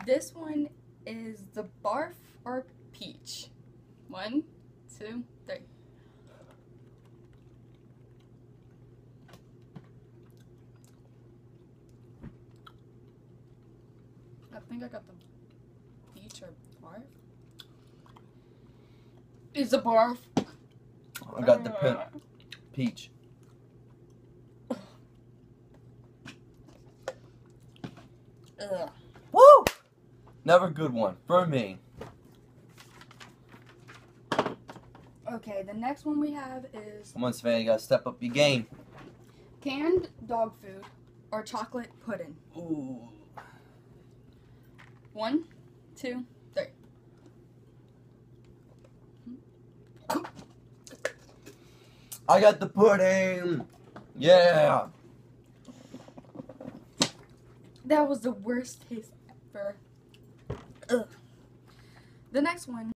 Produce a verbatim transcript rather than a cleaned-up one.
This one is the barf or peach. One, two, three. I think I got the peach or barf. It's a barf. I got the pe peach. Ugh. Woo! Never a good one for me. Okay, the next one we have is Come on, Savannah, you gotta step up your game. canned dog food or chocolate pudding. Ooh. One, two, three. I got the pudding. Yeah. That was the worst taste ever. Ugh. The next one